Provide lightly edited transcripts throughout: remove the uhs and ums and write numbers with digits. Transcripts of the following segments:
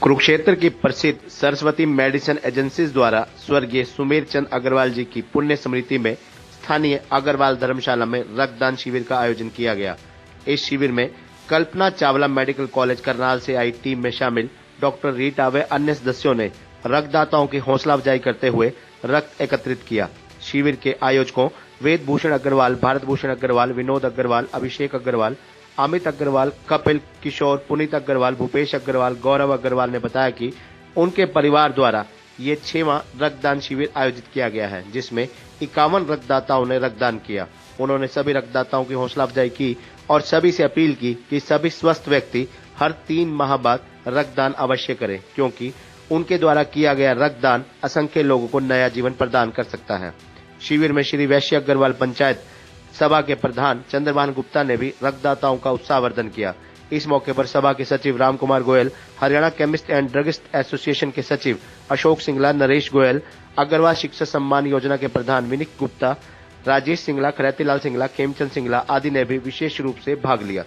कुरुक्षेत्र की प्रसिद्ध Saraswati medicine agencies द्वारा स्वर्गीय सुमेर चंद अग्रवाल जी की पुण्य स्मृति में स्थानीय अग्रवाल धर्मशाला में रक्तदान शिविर का आयोजन किया गया। इस शिविर में कल्पना चावला मेडिकल कॉलेज करनाल से आई टीम में शामिल डॉक्टर रीटा व अन्य सदस्यों ने रक्तदाताओं की हौसला अफजाई करते हुए रक्त एकत्रित किया। शिविर के आयोजकों वेद भूषण अग्रवाल, भारत भूषण अग्रवाल, विनोद अग्रवाल, अभिषेक अग्रवाल, अमित अग्रवाल, कपिल, किशोर, पुनीत अग्रवाल, भूपेश अग्रवाल, गौरव अग्रवाल ने बताया कि उनके परिवार द्वारा ये 6वां रक्तदान शिविर आयोजित किया गया है, जिसमें 51 रक्तदाताओं ने रक्तदान किया। उन्होंने सभी रक्तदाताओं की हौसला अफजाई की और सभी से अपील की कि सभी स्वस्थ व्यक्ति हर 3 माह बाद रक्तदान अवश्य करें, क्योंकि उनके द्वारा किया गया रक्तदान असंख्य लोगों को नया जीवन प्रदान कर सकता है। शिविर में श्री वैश्य अग्रवाल पंचायत सभा के प्रधान चंद्रभान गुप्ता ने भी रक्तदाताओं का उत्साहवर्धन किया। इस मौके पर सभा के सचिव Ram Kumar Goyal, Haryana chemist and druggist association के सचिव अशोक सिंगला, नरेश गोयल, अग्रवाल शिक्षा सम्मान योजना के प्रधान विनिक गुप्ता, राजेश सिंगला, खरैतीलाल सिंगला, खेमचंद सिंगला आदि ने भी विशेष रूप से भाग लिया।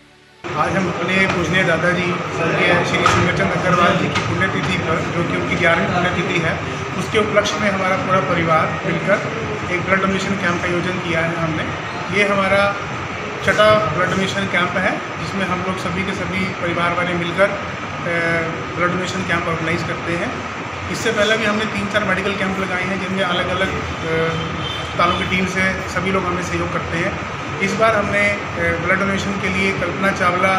आज हम अपने पूजनीय दादाजी स्वर्गीय श्री सुमेर चंद अग्रवाल जी की पुण्यतिथि पर, जो कि उनकी 11वीं पुण्यतिथि है, उसके उपलक्ष्य में हमारा पूरा परिवार मिलकर एक ब्लड डोनेशन कैंप का आयोजन किया है। हमने ये हमारा 6वां ब्लड डोनेशन कैंप है, जिसमें हम लोग सभी के सभी परिवार वाले मिलकर ब्लड डोनेशन कैंप ऑर्गेनाइज करते हैं। इससे पहले भी हमने 3-4 मेडिकल कैंप लगाए हैं, जिनमें अलग अलग अस्पतालों की टीम से सभी लोग हमें सहयोग करते हैं। इस बार हमने ब्लड डोनेशन के लिए कल्पना चावला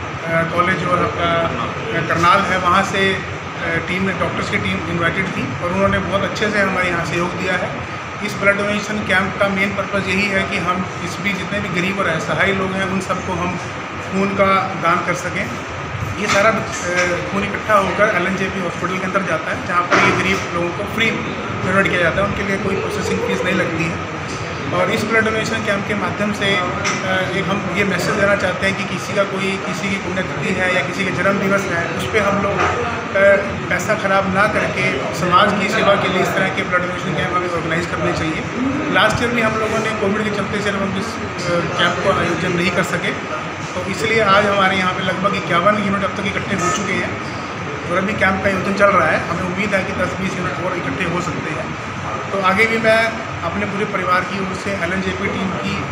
कॉलेज और आपका करनाल है, वहाँ से टीम ने डॉक्टर्स की टीम इनवाइटेड थी और उन्होंने बहुत अच्छे से हमारे यहाँ सहयोग दिया है। इस ब्लड डोनेशन कैंप का मेन पर्पज़ यही है कि हम इस भी जितने भी गरीब और असहाय लोग हैं उन सबको हम खून का दान कर सकें। ये सारा खून इकट्ठा होकर LNJP हॉस्पिटल के अंदर जाता है, जहाँ पर ये गरीब लोगों को फ्री डोनेट किया जाता है, उनके लिए कोई प्रोसेसिंग फीस नहीं लगती है। और इस ब्लड डोनेशन कैंप के माध्यम से एक हम ये मैसेज देना चाहते हैं कि किसी की पुण्यतिथि है या किसी के जन्म दिवस है, उस पर हम लोग पैसा खराब ना करके समाज की सेवा के लिए इस तरह के ब्लड डोनेशन कैंप हमें ऑर्गेनाइज करने चाहिए। लास्ट ईयर भी हम लोगों ने कोविड के चलते सिर्फ हम इस कैंप को आयोजन नहीं कर सके, तो इसलिए आज हमारे यहाँ पे लगभग 51 यूनिट अब तक इकट्ठे हो चुके हैं और अभी कैंप का आयोजन चल रहा है। हमें उम्मीद है कि 10-20 यूनिट और इकट्ठे हो सकते हैं। तो आगे भी मैं अपने पूरे परिवार की ओर से LNJP टीम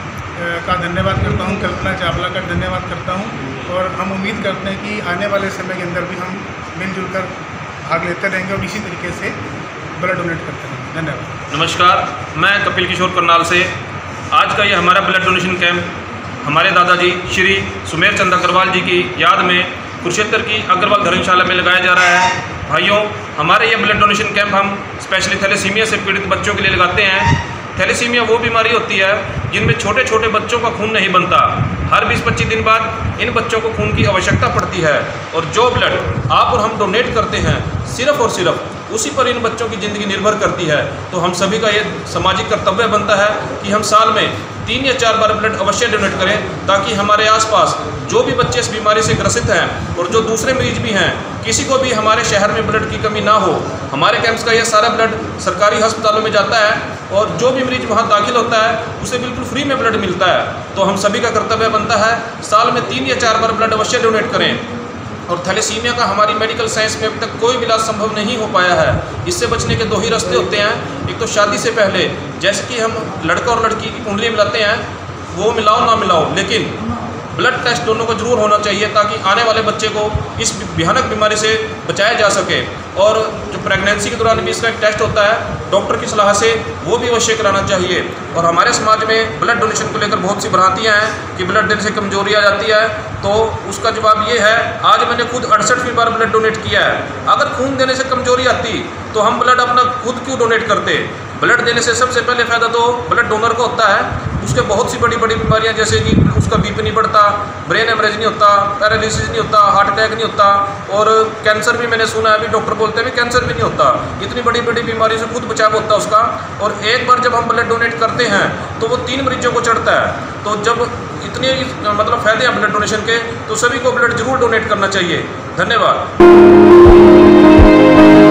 का धन्यवाद करता हूं, कल्पना चावला का धन्यवाद करता हूं और हम उम्मीद करते हैं कि आने वाले समय के अंदर भी हम मिलजुल कर भाग लेते रहेंगे और इसी तरीके से ब्लड डोनेट करते रहेंगे। धन्यवाद। नमस्कार, मैं कपिल किशोर करनाल से। आज का ये हमारा ब्लड डोनेशन कैंप हमारे दादाजी श्री सुमेर चंद अग्रवाल जी की याद में कुरुक्षेत्र की अग्रवाल धर्मशाला में लगाया जा रहा है। भाइयों, हमारे ये ब्लड डोनेशन कैंप हम स्पेशली थैलेसीमिया से पीड़ित बच्चों के लिए लगाते हैं। थैलेसीमिया वो बीमारी होती है जिनमें छोटे छोटे बच्चों का खून नहीं बनता। हर 20-25 दिन बाद इन बच्चों को खून की आवश्यकता पड़ती है और जो ब्लड आप और हम डोनेट करते हैं सिर्फ और सिर्फ उसी पर इन बच्चों की ज़िंदगी निर्भर करती है। तो हम सभी का ये सामाजिक कर्तव्य बनता है कि हम साल में 3 या 4 बार ब्लड अवश्य डोनेट करें, ताकि हमारे आसपास जो भी बच्चे इस बीमारी से ग्रसित हैं और जो दूसरे मरीज भी हैं, किसी को भी हमारे शहर में ब्लड की कमी ना हो। हमारे कैंप्स का ये सारा ब्लड सरकारी अस्पतालों में जाता है और जो भी मरीज वहाँ दाखिल होता है उसे बिल्कुल फ्री में ब्लड मिलता है। तो हम सभी का कर्तव्य बनता है साल में 3 या 4 बार ब्लड अवश्य डोनेट करें। और थैलेसीमिया का हमारी मेडिकल साइंस में अभी तक कोई भी इलाज संभव नहीं हो पाया है। इससे बचने के 2 ही रास्ते होते हैं। एक तो शादी से पहले जैसे कि हम लड़का और लड़की की कुंडली मिलाते हैं, वो मिलाओ ना मिलाओ, लेकिन ब्लड टेस्ट दोनों को जरूर होना चाहिए, ताकि आने वाले बच्चे को इस भयानक बीमारी से बचाया जा सके। और जो प्रेगनेंसी के दौरान भी इसका एक टेस्ट होता है डॉक्टर की सलाह से, वो भी अवश्य कराना चाहिए। और हमारे समाज में ब्लड डोनेशन को लेकर बहुत सी भ्रांतियाँ हैं कि ब्लड देने से कमजोरी आ जाती है, तो उसका जवाब ये है, आज मैंने खुद 68वीं बार ब्लड डोनेट किया है। अगर खून देने से कमजोरी आती तो हम ब्लड अपना खुद क्यों डोनेट करते। ब्लड देने से सबसे पहले फ़ायदा तो ब्लड डोनर को होता है। उसके बहुत सी बड़ी बड़ी बीमारियां, जैसे कि उसका BP नहीं बढ़ता, ब्रेन हेमरेज नहीं होता, पैरालिसिस नहीं होता, हार्ट अटैक नहीं होता और कैंसर भी मैंने सुना है, अभी डॉक्टर बोलते हैं भी कैंसर भी नहीं होता। इतनी बड़ी बड़ी बीमारी से खुद बचाव होता है उसका। और एक बार जब हम ब्लड डोनेट करते हैं तो वो 3 मरीजों को चढ़ता है। तो जब इतने मतलब फ़ायदे हैं ब्लड डोनेशन के, तो सभी को ब्लड जरूर डोनेट करना चाहिए। धन्यवाद।